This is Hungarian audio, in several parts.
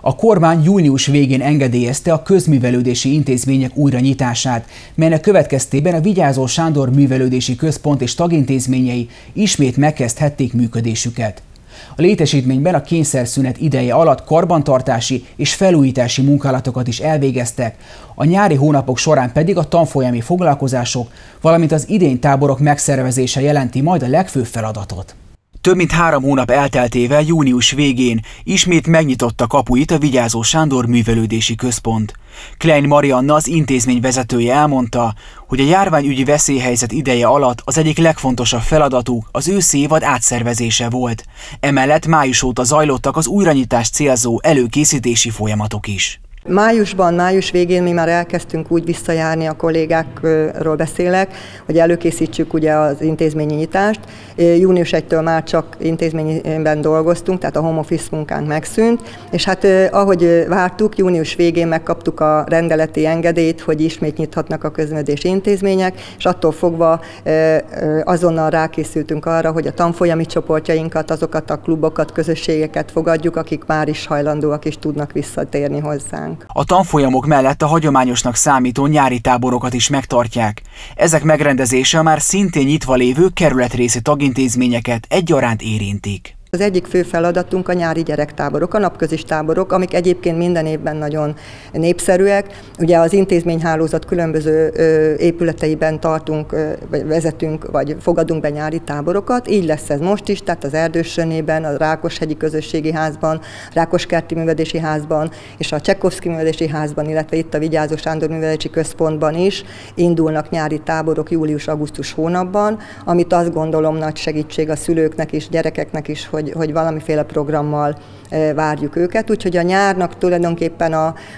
A kormány június végén engedélyezte a közművelődési intézmények újranyitását, melynek következtében a Vigyázó Sándor Művelődési Központ és tagintézményei ismét megkezdhették működésüket. A létesítményben a kényszerszünet ideje alatt karbantartási és felújítási munkálatokat is elvégeztek, a nyári hónapok során pedig a tanfolyami foglalkozások, valamint az idénytáborok megszervezése jelenti majd a legfőbb feladatot. Több mint 3 hónap elteltével június végén ismét megnyitotta kapuit a Vigyázó Sándor Művelődési Központ. Klein Marianna, az intézmény vezetője elmondta, hogy a járványügyi veszélyhelyzet ideje alatt az egyik legfontosabb feladatuk az őszi évad átszervezése volt. Emellett május óta zajlottak az újranyitást célzó előkészítési folyamatok is. Május végén mi már elkezdtünk úgy visszajárni, a kollégákról beszélek, hogy előkészítsük ugye az intézményi nyitást. Június 1-től már csak intézményben dolgoztunk, tehát a home office munkánk megszűnt, és hát ahogy vártuk, június végén megkaptuk a rendeleti engedélyt, hogy ismét nyithatnak a közművelődési intézmények, és attól fogva azonnal rákészültünk arra, hogy a tanfolyami csoportjainkat, azokat a klubokat, közösségeket fogadjuk, akik már is hajlandóak és tudnak visszatérni hozzánk. A tanfolyamok mellett a hagyományosnak számító nyári táborokat is megtartják. Ezek megrendezése a már szintén nyitva lévő kerületrészi tagintézményeket egyaránt érintik. Az egyik fő feladatunk a nyári gyerektáborok, a napközis táborok, amik egyébként minden évben nagyon népszerűek. Ugye az intézményhálózat különböző épületeiben tartunk, vagy vezetünk, vagy fogadunk be nyári táborokat. Így lesz ez most is, tehát az Erdősönében, a Rákoshegyi Közösségi Házban, Rákoskerti Művelődési Házban és a Csekovszky Művelődési Házban, illetve itt a Vigyázó Sándor Művelődési Központban is indulnak nyári táborok július-augusztus hónapban, amit azt gondolom nagy segítség a szülőknek is, gyerekeknek is, hogy valamiféle programmal várjuk őket. Úgyhogy a nyárnak tulajdonképpen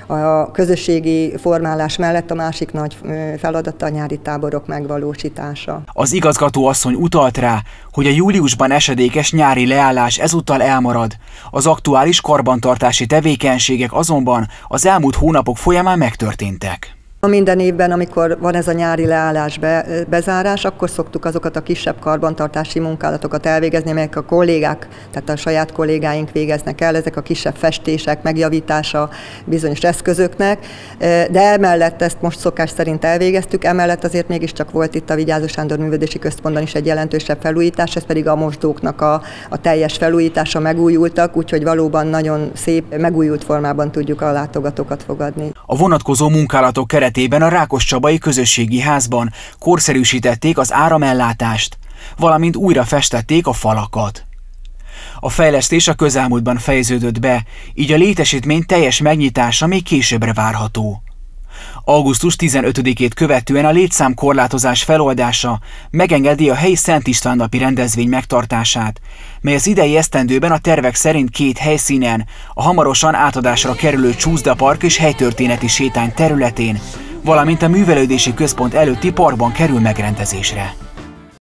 a közösségi formálás mellett a másik nagy feladata a nyári táborok megvalósítása. Az igazgató asszony utalt rá, hogy a júliusban esedékes nyári leállás ezúttal elmarad. Az aktuális karbantartási tevékenységek azonban az elmúlt hónapok folyamán megtörténtek. Minden évben, amikor van ez a nyári leállás bezárás, akkor szoktuk azokat a kisebb karbantartási munkálatokat elvégezni, amelyek a kollégák, tehát a saját kollégáink végeznek el, ezek a kisebb festések, megjavítása bizonyos eszközöknek, de emellett ezt most szokás szerint elvégeztük, emellett azért mégiscsak volt itt a Vigyázó Sándor Művelődési Központban is egy jelentősebb felújítás, ez pedig a mosdóknak a teljes felújítása, megújultak, úgyhogy valóban nagyon szép, megújult formában tudjuk a látogatókat fogadni. A vonatkozó munkálatok keretében a Rákoscsabai Közösségi Házban korszerűsítették az áramellátást, valamint újra festették a falakat. A fejlesztés a közelmúltban fejeződött be, így a létesítmény teljes megnyitása még későbbre várható. Augusztus 15-ét követően a létszámkorlátozás feloldása megengedi a helyi Szent István napi rendezvény megtartását, mely az idei esztendőben a tervek szerint 2 helyszínen, a hamarosan átadásra kerülő Csúszdapark és helytörténeti sétány területén, valamint a művelődési központ előtti parkban kerül megrendezésre.